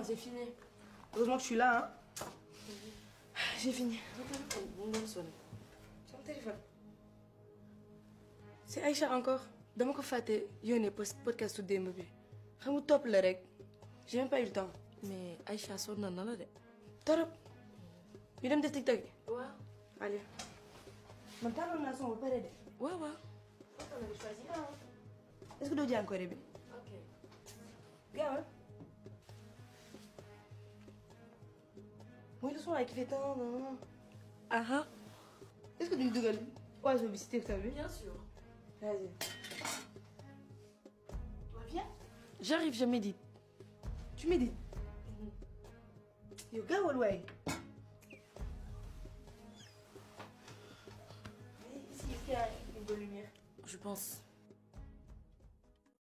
c'est fini. Heureusement que je suis là, hein. J'ai fini. C'est mon téléphone. C'est Aïcha encore. Dama ko fàtte yónnee podcast su démb bi. Xam nga topp la rek. J'ai même pas eu le temps. mais Aïcha sonn na la de. Torop. ñu dem def TikTok yi. waaw. Allez. Man tàmbali naa son ba pare de. waaw waaw. Est-ce que doo jàng ko bi. ok. Gaawal. Mooy le son là qui fait tant non. aha. Est-ce que duñu dugal oiseau bi si TikTok bi. bien sûr. Vas-y. Viens. j'arrive je médite. Tu médites. Yo gaawal waay. Ici, est-ce qu'il y a une bonne lumière? je pense.